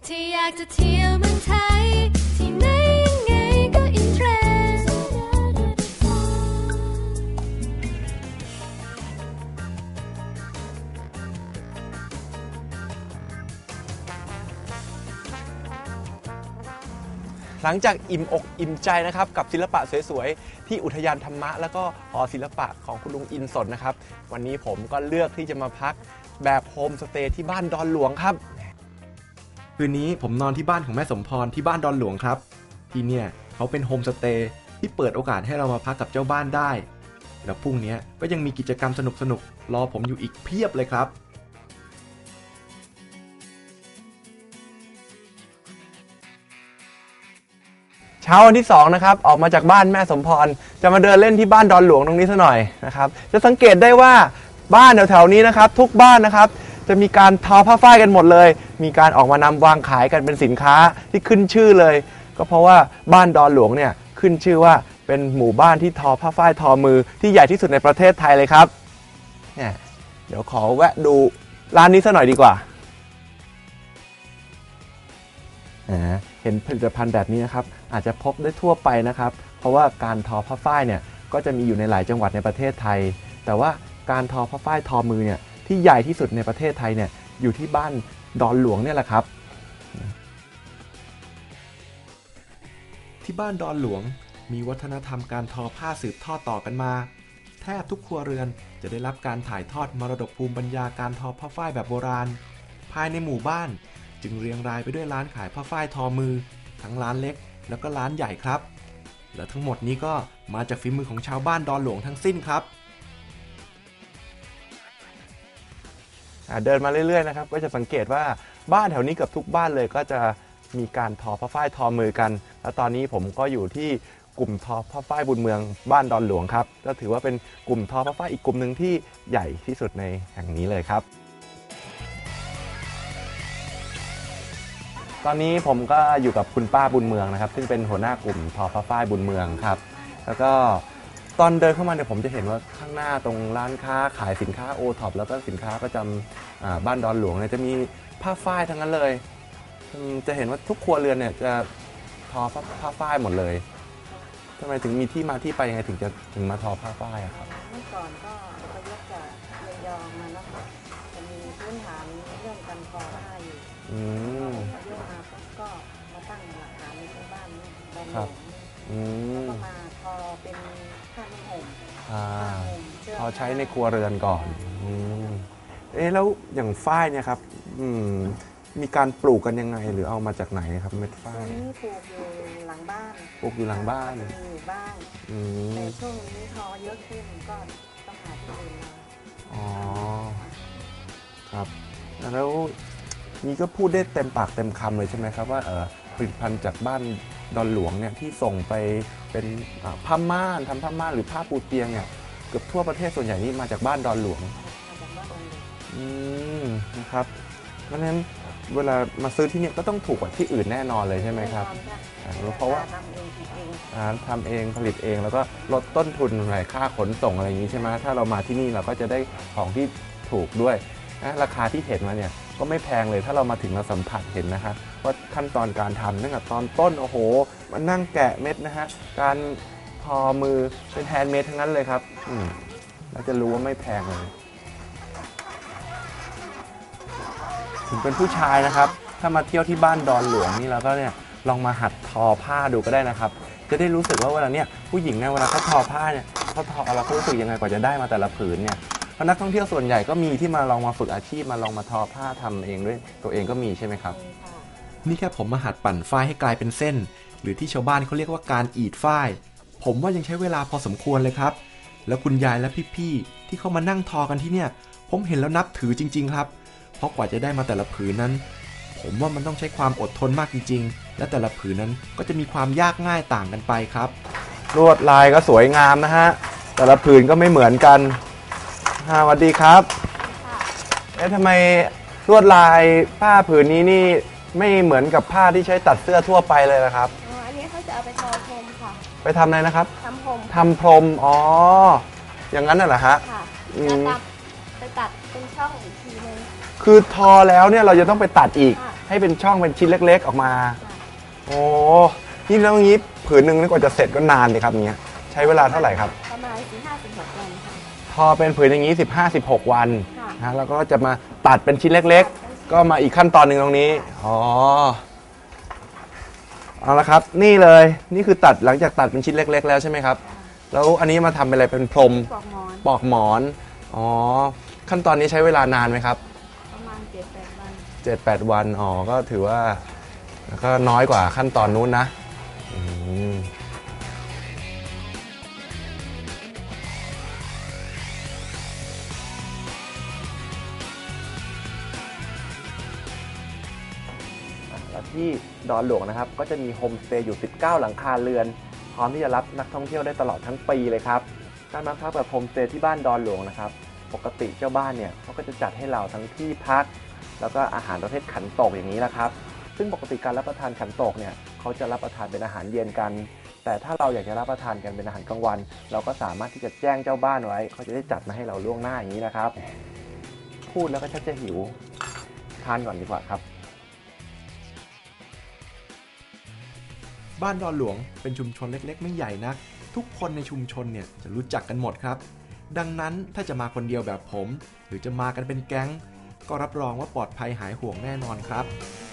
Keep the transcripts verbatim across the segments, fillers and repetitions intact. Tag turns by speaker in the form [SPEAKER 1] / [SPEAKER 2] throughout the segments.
[SPEAKER 1] ที่อยากจะเที่ยวเมืองไทยที่ไหนยังไงก็อินเทรนด์
[SPEAKER 2] หลังจากอิ่มอกอิ่มใจนะครับกับศิลปะสวยๆที่อุทยานธรรมะแล้วก็หอศิลปะของคุณลุงอินสนนะครับวันนี้ผมก็เลือกที่จะมาพักแบบโฮมสเตย์ที่บ้านดอนหลวงครับคืนนี้ผมนอนที่บ้านของแม่สมพรที่บ้านดอนหลวงครับที่เนี่ยเขาเป็นโฮมสเตย์ที่เปิดโอกาสให้เรามาพักกับเจ้าบ้านได้แล้วพรุ่งนี้ก็ยังมีกิจกรรมสนุกๆรอผมอยู่อีกเพียบเลยครับเช้าวันที่สองนะครับออกมาจากบ้านแม่สมพรจะมาเดินเล่นที่บ้านดอนหลวงตรงนี้ซะหน่อยนะครับจะสังเกตได้ว่าบ้านแถวๆนี้นะครับทุกบ้านนะครับจะมีการทอผ้าฝ้ายกันหมดเลยมีการออกมานำวางขายกันเป็นสินค้าที่ขึ้นชื่อเลยก็เพราะว่าบ้านดอนหลวงเนี่ยขึ้นชื่อว่าเป็นหมู่บ้านที่ทอผ้าฝ้ายทอมือที่ใหญ่ที่สุดในประเทศไทยเลยครับเนี่ยเดี๋ยวขอแวะดูร้านนี้ซะหน่อยดีกว่าเห็นผลิตภัณฑ์แบบนี้นะครับอาจจะพบได้ทั่วไปนะครับเพราะว่าการทอผ้าฝ้ายเนี่ยก็จะมีอยู่ในหลายจังหวัดในประเทศไทยแต่ว่าการทอผ้าฝ้ายทอมือเนี่ยที่ใหญ่ที่สุดในประเทศไทยเนี่ยอยู่ที่บ้านดอนหลวงเนี่ยแหละครับที่บ้านดอนหลวงมีวัฒนธรรมการทอผ้าสืบทอดต่อกันมาแทบทุกครัวเรือนจะได้รับการถ่ายทอดมรดกภูมิปัญญาการทอผ้าฝ้ายแบบโบราณภายในหมู่บ้านจึงเรียงรายไปด้วยร้านขายผ้าฝ้ายทอมือทั้งร้านเล็กแล้วก็ร้านใหญ่ครับและทั้งหมดนี้ก็มาจากฝีมือของชาวบ้านดอนหลวงทั้งสิ้นครับเดินมาเรื่อยๆนะครับก็จะสังเกตว่าบ้านแถวนี้เกือบทุกบ้านเลยก็จะมีการทอผ้าฝ้ายทอมือกันแล้วตอนนี้ผมก็อยู่ที่กลุ่มทอผ้าฝ้ายบุญเมืองบ้านดอนหลวงครับก็ถือว่าเป็นกลุ่มทอผ้าฝ้ายอีกกลุ่มหนึ่งที่ใหญ่ที่สุดในแห่งนี้เลยครับตอนนี้ผมก็อยู่กับคุณป้าบุญเมืองนะครับซึ่งเป็นหัวหน้ากลุ่มทอผ้าฝ้ายบุญเมืองครับแล้วก็ตอนเดินเข้ามาเนี่ยผมจะเห็นว่าข้างหน้าตรงร้านค้าขายสินค้าโอท็อปแล้วก็สินค้าประจำบ้านดอนหลวงเนี่ยจะมีผ้าฝ้ายทั้งนั้นเลยจะเห็นว่าทุกครัวเรือนเนี่ยจะทอผ้าฝ้ายหมดเลยทำไมถึงมีที่มาที่ไปยังไงถึงจะถึงมาทอผ้าฝ้ายอะครับ
[SPEAKER 3] เมื่อก่อนก็เขายกจากระยองมาแล้วจะมีพื้นฐานเรื่องการทอผ้าอยู่อืมเรื่องมาก็มาตั้งหลักฐานในที่บ้านนี่ดอนหลวงแล้วก็มาทอเป็นผ้าห่ม
[SPEAKER 2] พอใช้ในครัวเรือนก่อนเอ๊ะแล้วอย่างฝ้ายเนี่ยครับมีการปลูกกันยังไงหรือเอามาจากไหนครับเม็ดฝ้าย
[SPEAKER 3] นี่ปลูกอยู่หลังบ้าน
[SPEAKER 2] ปลูกอยู่หลังบ้าน
[SPEAKER 3] มีอยู่บ้างแต่ช่วงนี้ทอเยอะขึ้นก็ต้องหาที่อื่นมา
[SPEAKER 2] อ๋อครับแล้วนี่ก็พูดได้เต็มปากเต็มคำเลยใช่ไหมครับว่าผลิตภัณฑ์จากบ้านดอนหลวงเนี่ยที่ส่งไปเป็นผ้าม่านทำผ้าม่านหรือผ้าปูเตียงเนี่ยเกือบทั่วประเทศส่วนใหญ่นี่มาจากบ้านดอนหลวงอืมนะครับเพราะฉะนั้นเวลามาซื้อที่นี่ก็ต้องถูกกว่าที่อื่นแน่นอนเลยใช่ไหมครับเพราะว่าทำเองผลิตเองแล้วก็ลดต้นทุนอะไรค่าขนส่งอะไรอย่างนี้ใช่ไหมถ้าเรามาที่นี่เราก็จะได้ของที่ถูกด้วยนะราคาที่เห็นมาเนี่ยก็ไม่แพงเลยถ้าเรามาถึงเราสัมผัสเห็นนะคะว่าขั้นตอนการทำตั้งแต่ตอนต้นโอ้โหมันนั่งแกะเม็ดนะฮะการทอมือเป็นแฮนด์เมดทั้งนั้นเลยครับอืมเราจะรู้ว่าไม่แพงเลยถึงเป็นผู้ชายนะครับถ้ามาเที่ยวที่บ้านดอนหลวงนี่เราก็เนี่ยลองมาหัดทอผ้าดูก็ได้นะครับจะได้รู้สึกว่าเวลาเนี่ยผู้หญิงเนี่ยเวลาเขาทอผ้าเนี่ยเขาทอเราเขารู้สึกยังไงกว่าจะได้มาแต่ละผืนเนี่ยเพราะนักท่องเที่ยวส่วนใหญ่ก็มีที่มาลองมาฝึกอาชีพมาลองมาทอผ้าทำเองด้วยตัวเองก็มีใช่ไหมครับนี่แค่ผมมาหัดปั่นฝ้ายให้กลายเป็นเส้นหรือที่ชาวบ้านเขาเรียกว่าการอีดฝ้ายผมว่ายังใช้เวลาพอสมควรเลยครับแล้วคุณยายและพี่ๆที่เขามานั่งทอกันที่เนี่ยผมเห็นแล้วนับถือจริงๆครับเพราะกว่าจะได้มาแต่ละผืนนั้นผมว่ามันต้องใช้ความอดทนมากจริงๆและแต่ละผืนนั้นก็จะมีความยากง่ายต่างกันไปครับลวดลายก็สวยงามนะฮะแต่ละผืนก็ไม่เหมือนกันสวัสดีครับเอ๊ะทำไมลวดลายผ้าผืนนี้นี่ไม่เหมือนกับผ้าที่ใช้ตัดเสื้อทั่วไปเลยนะครับ
[SPEAKER 4] อ๋ออันนี้เขาจะเอาไปทอพรมค่ะ
[SPEAKER 2] ไปทำอะไรนะครับ
[SPEAKER 4] ทำพรม
[SPEAKER 2] ทำพรมอ๋ออย่างนั้นน่ะเหรอฮะ
[SPEAKER 4] ค่ะจะตัดไปตัดเป็นช่องอีกทีนึง
[SPEAKER 2] คือทอแล้วเนี่ยเราจะต้องไปตัดอีกให้เป็นช่องเป็นชิ้นเล็กๆออกมาโอ้นี่แล้วงี้ผืนหนึ่งนี่กว่าจะเสร็จก็นานเลยครับเนี้ยใช้เวลาเท่าไหร่ครับ
[SPEAKER 4] ประมาณสี่ห้าสิบหกวันค่ะ
[SPEAKER 2] พอเป็นผืนอย่างนี้สิบห้า สิบหกวัน
[SPEAKER 4] ค่ะ
[SPEAKER 2] นะแล้วก็จะมาตัดเป็นชิ้นเล็กๆก็มาอีกขั้นตอนหนึ่งตรงนี้อ๋อเอาละครับนี่เลยนี่คือตัดหลังจากตัดเป็นชิ้นเล็กๆแล้วใช่ไหมครับแล้วอันนี้มาทำเป็นอะไรเป็นพรม
[SPEAKER 4] ปอกหมอน
[SPEAKER 2] ปอกหมอนอ๋อขั้นตอนนี้ใช้เวลานานไหมครับ
[SPEAKER 4] ประมาณเจ็ดแปดวัน
[SPEAKER 2] เจ็ดแปดวันอ๋อก็ถือว่าก็น้อยกว่าขั้นตอนนู้นนะอืมที่ดอนหลวงนะครับก็จะมีโฮมสเตย์อยู่สิบเก้าหลังคาเรือนพร้อมที่จะรับนักท่องเที่ยวได้ตลอดทั้งปีเลยครับการมาพักแบบโฮมสเตย์ที่บ้านดอนหลวงนะครับปกติเจ้าบ้านเนี่ยเขาก็จะจัดให้เราทั้งที่พักแล้วก็อาหารประเภทขันโตกอย่างนี้แหละครับซึ่งปกติการรับประทานขันโตกเนี่ยเขาจะรับประทานเป็นอาหารเย็นกันแต่ถ้าเราอยากจะรับประทานกันเป็นอาหารกลางวันเราก็สามารถที่จะแจ้งเจ้าบ้านไว้เขาจะได้จัดมาให้เราล่วงหน้าอย่างนี้นะครับพูดแล้วก็ชักจะหิวทานก่อนดีกว่าครับบ้านดอนหลวงเป็นชุมชนเล็กๆไม่ใหญ่นักทุกคนในชุมชนเนี่ยจะรู้จักกันหมดครับดังนั้นถ้าจะมาคนเดียวแบบผมหรือจะมากันเป็นแก๊งก็รับรองว่าปลอดภัยหายห่วงแน่นอนครับ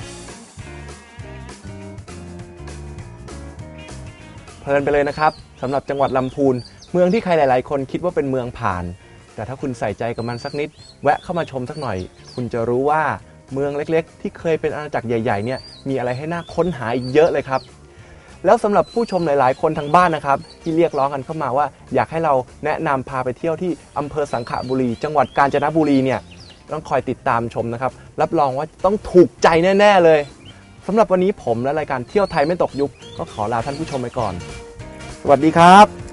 [SPEAKER 2] เพลินไปเลยนะครับสำหรับจังหวัดลำพูนเมืองที่ใครหลายๆคนคิดว่าเป็นเมืองผ่านแต่ถ้าคุณใส่ใจกับมันสักนิดแวะเข้ามาชมสักหน่อยคุณจะรู้ว่าเมืองเล็กๆที่เคยเป็นอาณาจักรใหญ่ๆเนี่ยมีอะไรให้น่าค้นหาอีกเยอะเลยครับแล้วสำหรับผู้ชมหลายๆคนทางบ้านนะครับที่เรียกร้องกันเข้ามาว่าอยากให้เราแนะนำพาไปเที่ยวที่อำเภอสังขบุรีจังหวัดกาญจนบุรีเนี่ยต้องคอยติดตามชมนะครับรับรองว่าต้องถูกใจแน่ๆเลยสำหรับวันนี้ผมและรายการเที่ยวไทยไม่ตกยุคก็ขอลาท่านผู้ชมไปก่อนสวัสดีครับ